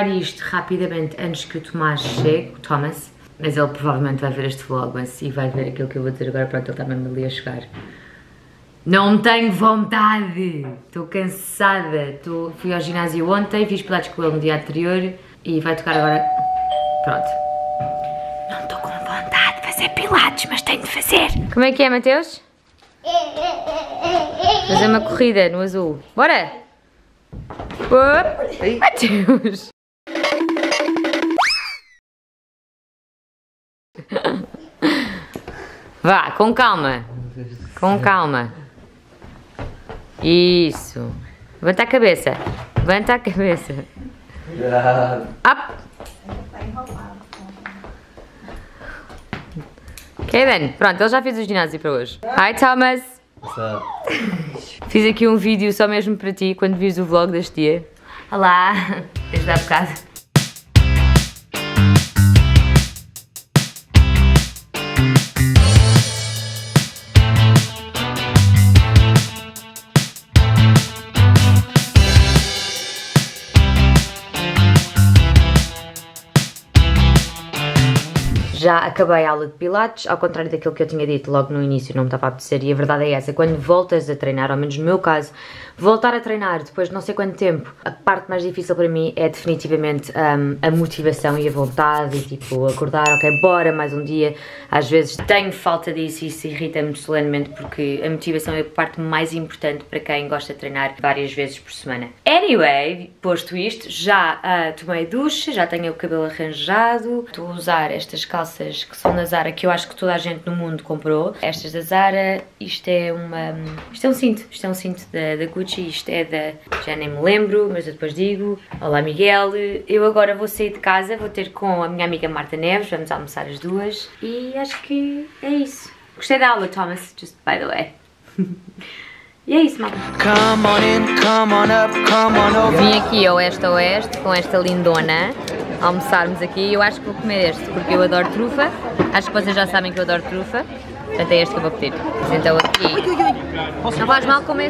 gravar isto rapidamente antes que o Tomás chegue, o Thomas, mas ele provavelmente vai ver este vlog, mas e vai ver aquilo que eu vou dizer agora. Pronto, ele está mesmo ali a chegar. Não tenho vontade, estou cansada, fui ao ginásio ontem, fiz pilates com ele no dia anterior e vai tocar agora. Pronto. Não estou com vontade de fazer pilates, mas tenho de fazer. Como é que é, Mateus? Fazer uma corrida no azul. Bora! Mateus! Vá, com calma. Com calma. Isso. Levanta a cabeça. Levanta a cabeça. Up. Kaden, pronto, ele já fez o ginásio para hoje. Hi, Thomas. What's up? Fiz aqui um vídeo só mesmo para ti, quando vires o vlog deste dia. Olá, desde há bocado. Já acabei a aula de pilates, ao contrário daquilo que eu tinha dito logo no início, não me estava a apetecer, e a verdade é essa, quando voltas a treinar, ao menos no meu caso, voltar a treinar depois de não sei quanto tempo, a parte mais difícil para mim é definitivamente a motivação e a vontade, e tipo, acordar, ok, bora mais um dia. Às vezes tenho falta disso e isso irrita-me solenemente, porque a motivação é a parte mais importante para quem gosta de treinar várias vezes por semana. Anyway, posto isto, já tomei ducha, já tenho o cabelo arranjado, estou a usar estas calças que são da Zara, que eu acho que toda a gente no mundo comprou. Estas da Zara, isto é um cinto da Gucci, isto é da, já nem me lembro, mas eu depois digo. Olá Miguel, eu agora vou sair de casa, vou ter com a minha amiga Marta Neves, vamos almoçar as duas e acho que é isso. Gostei da aula, Thomas, just by the way. E é isso, malta. Vim aqui ao Oeste com esta lindona almoçarmos aqui. Eu acho que vou comer este porque eu adoro trufa. Acho que vocês já sabem que eu adoro trufa. Portanto é este que eu vou pedir. Então aqui não faz mal comer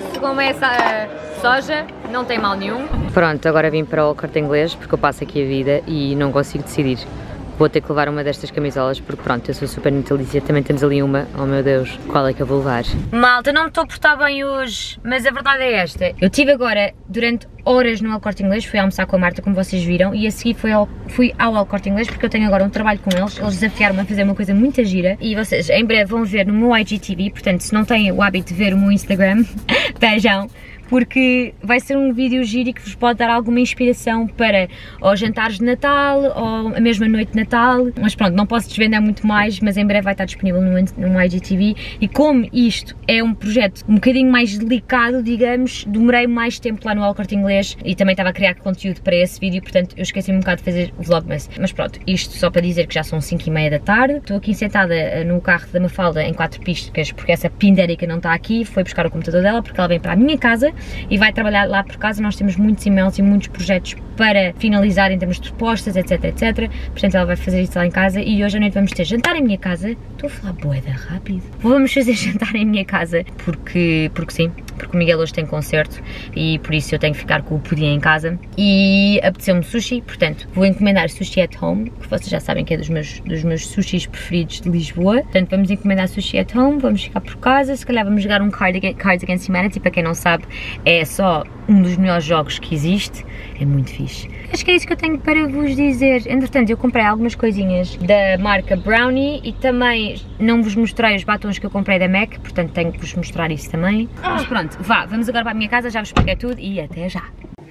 soja, não tem mal nenhum. Pronto, agora vim para o Corte Inglês porque eu passo aqui a vida e não consigo decidir. Vou ter que levar uma destas camisolas porque pronto, eu sou super natalícia, também temos ali uma, oh meu Deus, qual é que eu vou levar? Malta, não me estou a portar bem hoje, mas a verdade é esta, eu estive agora durante horas no El Corte Inglês, fui almoçar com a Marta como vocês viram e a seguir fui ao El Corte Inglês porque eu tenho agora um trabalho com eles desafiaram-me a fazer uma coisa muito gira e vocês em breve vão ver no meu IGTV, portanto se não têm o hábito de ver o meu Instagram, vejam. Porque vai ser um vídeo giro que vos pode dar alguma inspiração para ou jantares de Natal ou a mesma noite de Natal. Mas pronto, não posso desvendar muito mais, mas em breve vai estar disponível no IGTV. E como isto é um projeto um bocadinho mais delicado, digamos, demorei mais tempo lá no El Corte Inglês e também estava a criar conteúdo para esse vídeo, portanto eu esqueci um bocado de fazer o vlogmas. Mas pronto, isto só para dizer que já são 5h30 da tarde. Estou aqui sentada no carro da Mafalda em 4 pistas, porque essa pindérica não está aqui, foi buscar o computador dela porque ela vem para a minha casa e vai trabalhar lá por casa. Nós temos muitos e-mails e muitos projetos para finalizar em termos de propostas, etc, etc. Portanto ela vai fazer isso lá em casa e hoje à noite vamos ter jantar em minha casa. Estou a falar boeda rápido. Vamos fazer jantar em minha casa porque sim, porque o Miguel hoje tem concerto e por isso eu tenho que ficar com o pudim em casa e apeteceu-me sushi, portanto vou encomendar sushi at home, que vocês já sabem que é dos meus sushis preferidos de Lisboa. Portanto vamos encomendar sushi at home, vamos ficar por casa, se calhar vamos jogar um Cards Against Humanity, para quem não sabe é só um dos melhores jogos que existe, é muito fixe. Acho que é isso que eu tenho para vos dizer. Entretanto eu comprei algumas coisinhas da marca Brownie e também não vos mostrei os batons que eu comprei da MAC, portanto tenho que vos mostrar isso também. Mas pronto, vá, vamos agora para a minha casa, já vos expliquei tudo e até já.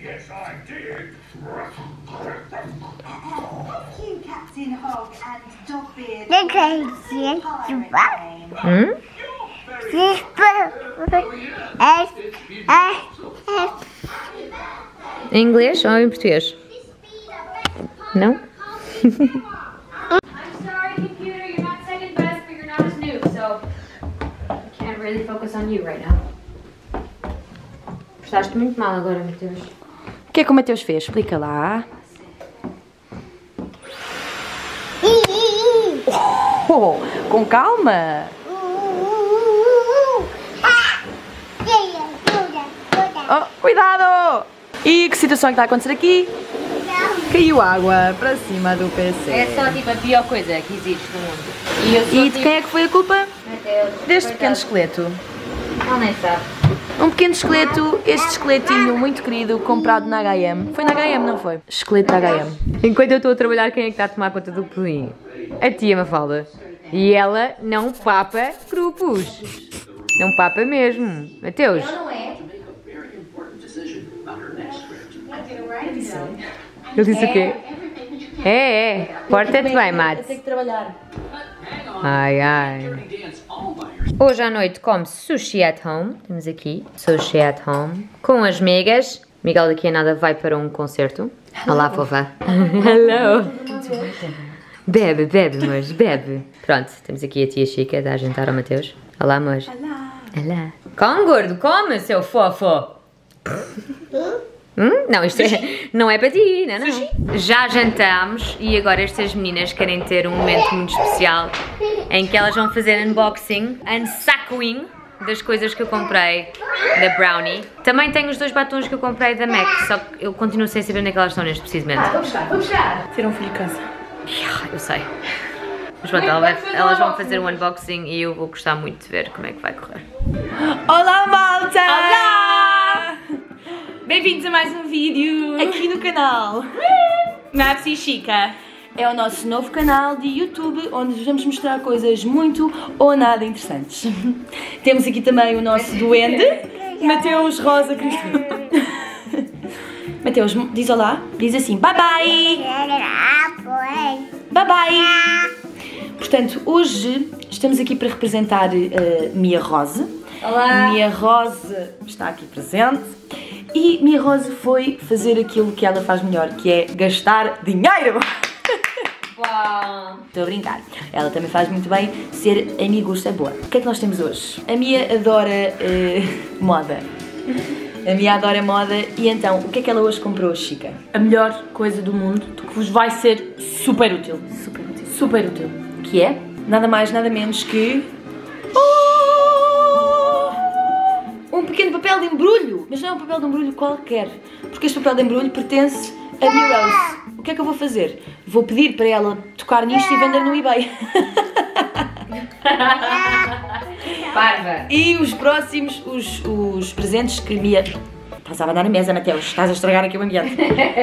Em inglês ou em português? Não? I'm sorry, computer, you're not second best, but you're not as new, so I can't really focus on you right now. Prestaste muito mal agora, Mateus. O que é que o Mateus fez? Explica lá. Oh, com calma. Oh, cuidado! E que situação é que está a acontecer aqui? Caiu água para cima do PC. É só tipo a pior coisa que existe no mundo. E de quem é que foi a culpa? Mateus, Deste pequeno esqueleto. Não nem sabe. Um pequeno esqueleto, este esqueletinho muito querido, comprado na H&M. Foi na H&M, não foi? Esqueleto da H&M. Enquanto eu estou a trabalhar, quem é que está a tomar conta do pudim? A tia Mafalda. E ela não papa grupos. Não papa mesmo. Mateus. Ele disse o quê? É. Porta-te bem, Matt. Tenho que trabalhar. Ai, ai. Hoje à noite come-se sushi at home. Temos aqui sushi at home. Com as megas. Miguel daqui a nada vai para um concerto. Olá, fofa. Hello. Bebe, mas bebe. Pronto, temos aqui a tia Chica a jantar ao Mateus. Olá, amor. Olá. Come, gordo, come, seu fofo. Não, isto não é para ti, não. Já jantámos e agora estas meninas querem ter um momento muito especial em que elas vão fazer unboxing, unsacoing das coisas que eu comprei da Brownie. Também tenho os 2 batons que eu comprei da MAC, só que eu continuo sem saber onde é que elas estão neste preciso momento. Vamos chegar. Ter um filho de casa. Eu sei. Mas pronto, elas vão fazer um unboxing e eu vou gostar muito de ver como é que vai correr. Olá, malta! Olá! Bem-vindos a mais um vídeo Aqui no canal. Napsi Chica. É o nosso novo canal de YouTube, onde vos vamos mostrar coisas muito ou nada interessantes. Temos aqui também o nosso duende, Mateus Rosa Cristina. Mateus, diz olá, diz assim, bye bye! Bye bye! Portanto, hoje estamos aqui para representar Mia Rose. Olá! Mia Rose está aqui presente. E Mia Rose foi fazer aquilo que ela faz melhor, que é gastar dinheiro! Uau! Estou a brincar. Ela também faz muito bem ser amigusta boa. O que é que nós temos hoje? A Mia adora moda. A Mia adora moda e então, o que é que ela hoje comprou, Chica? A melhor coisa do mundo que vos vai ser super útil. Super útil. Super útil. Que é nada mais, nada menos que... um pequeno papel de embrulho! Mas não é um papel de embrulho qualquer, porque este papel de embrulho pertence a Mia Rose. O que é que eu vou fazer? Vou pedir para ela tocar nisto e vender no eBay. Parva! E os próximos, os presentes que Mia... Estás a abanar na mesa, Mateus. Estás a estragar aqui o ambiente.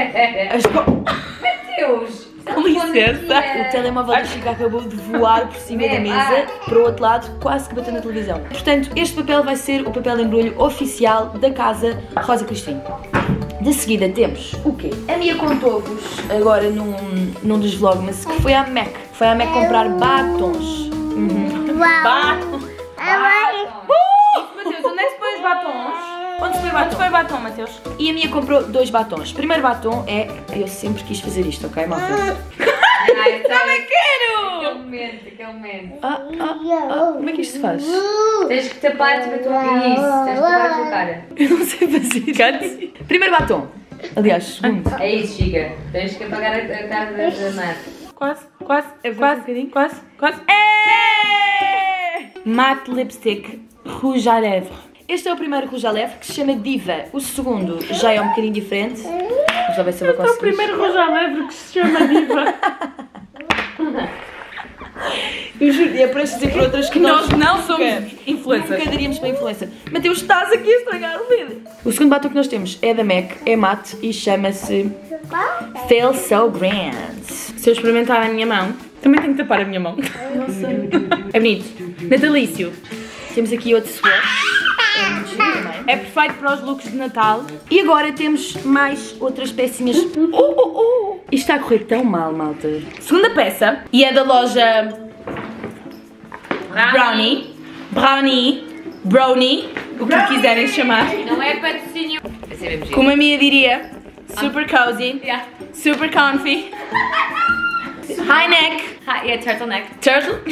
Mateus! Com licença. O telemóvel da Chica acabou de voar por cima da mesa, para o outro lado, quase que bateu na televisão. Portanto, este papel vai ser o papel de embrulho oficial da casa Rosa Cristina. De seguida temos o quê? A Mia contou-vos agora num dos vlogmas que foi à MAC. Foi à MAC comprar batons. Batom. Mateus, onde é que se põe os batons? Onde se põe Onde batom? se põe batom, Mateus? E a Mia comprou 2 batons. O primeiro batom é... Eu sempre quis fazer isto, ok, malta? Também quero! Aquele momento. Como é que isto se faz? Tens que tapar tipo a tua cara. Isso, tens que tapar a tua cara. Eu não sei fazer. Primeiro batom. Aliás, segundo. É isso, Chica. Tens que apagar a cara da Matt. Quase. um bocadinho? Quase. Matte Lipstick Rouge à Lèvres. Este é o primeiro rouge à lèvres, que se chama Diva. O segundo já é um bocadinho diferente. Vamos lá ver se eu vou É o conseguir. primeiro rouge à lèvres que se chama Diva. Eu juro, e é por estas e por outras que Nós não somos nunca influencers. daríamos para influencer. Mateus, estás aqui a estragar o vídeo. O segundo batom que nós temos é da MAC, é mate e chama-se Feel So Grand. Se eu experimentar a minha mão, também tenho que tapar a minha mão. É bonito. Natalício. Temos aqui outro swatch. É muito giro também. É perfeito para os looks de Natal. E agora temos mais outras pecinhas. Isto está a correr tão mal, malta. Segunda peça, e é da loja Brownie, o que quiserem chamar. Não é patrocínio. Vai ser mesmo giro. Como a minha diria, super cozy, super comfy, high neck, Turtleneck. turtleneck,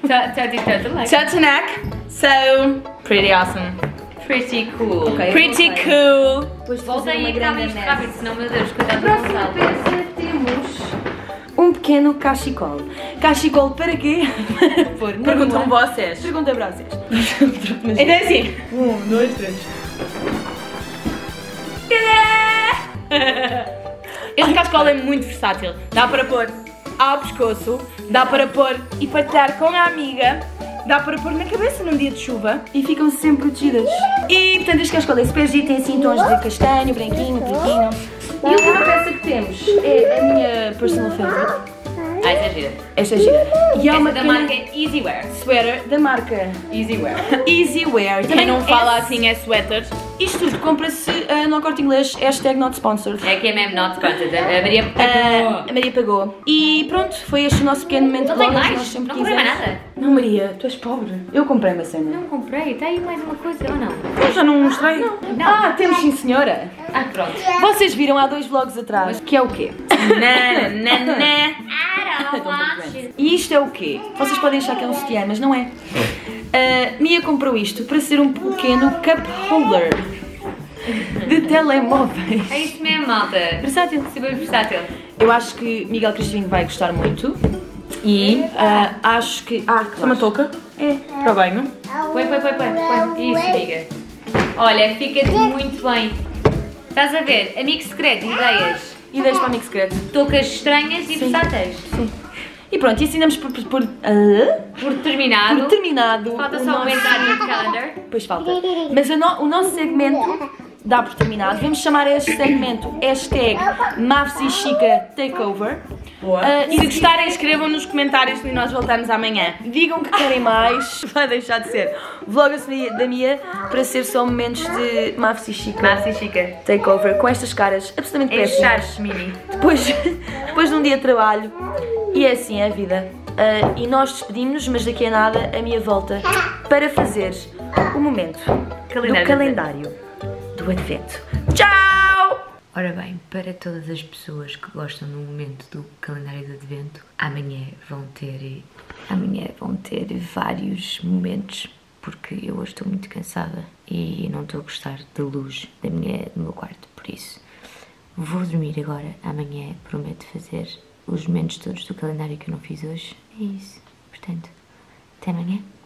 so pretty awesome, Pretty cool. Ok. pretty cool. Depois de fazer Volta aí uma e grande acaba isto mess. rápido, senão, meu Deus, coitado do Gonçalo. Temos um pequeno cachecol. Cachecol para quê? Para pôr na Perguntam rua. vocês. Pergunta para vocês. Então é assim. 1, 2, 3. Este cachecol é muito versátil. Dá para pôr ao pescoço, dá para pôr e partilhar com a amiga, dá para pôr na cabeça num dia de chuva. E ficam sempre protegidas. E, portanto, este cachecol é super giro, tem assim tons de castanho, branquinho, pretinho. E a última peça que temos é a minha personal favorite. Ah, essa é gira. Esta é gira. E é uma Essa da marca Easywear. sweater da marca Easywear. Easywear. Quem não fala assim é sweater. Isto tudo compra-se no Corte Inglês, #not sponsored. É que é mesmo not sponsored. A Maria A Maria pagou. E pronto, foi este o nosso pequeno momento Não de tenho vlogs, mais. nós sempre Não comprei mais quisemos. nada. Não, Maria, tu és pobre. Eu comprei uma cena. Não comprei. Tem aí mais uma coisa ou não? Eu já não mostrei? Não. Ah, temos sim, senhora. Ah, pronto. Vocês viram há 2 vlogs atrás, que é o quê? E isto é o quê? Vocês podem achar que é um sutiã, mas não é. Mia comprou isto para ser um pequeno cup holder de telemóveis. É isso mesmo, malta. Versátil. Super versátil. Eu acho que Miguel Cristinho vai gostar muito. E acho que... É uma touca? É, para o banho. Põe. Isso, amiga. Olha, fica-te muito bem. Estás a ver? Amigo secreto, ideias. Ideias para amigo secreto. Toucas estranhas e versáteis. Sim. E pronto, e assim damos por Por terminado. Falta Falta só aumentar no calendar. Pois falta. Mas o nosso segmento dá por terminado. Vamos chamar este segmento #MavsIChica Takeover. E se gostarem, escrevam nos comentários e nós voltamos amanhã. Digam que querem mais. Vai deixar de ser vlog da Mia para ser só momentos de MavsIChica Takeover com estas caras absolutamente péssimas. Mini. Depois de um dia de trabalho. E é assim a vida. E nós despedimos-nos, mas daqui a nada a Mia volta para fazer o momento do calendário do Advento. Tchau! Ora bem, para todas as pessoas que gostam do momento do calendário de Advento, amanhã vão ter vários momentos, porque eu hoje estou muito cansada e não estou a gostar da luz do meu quarto, por isso vou dormir agora. Amanhã prometo fazer os momentos todos do calendário que eu não fiz hoje. É isso. Portanto, até amanhã.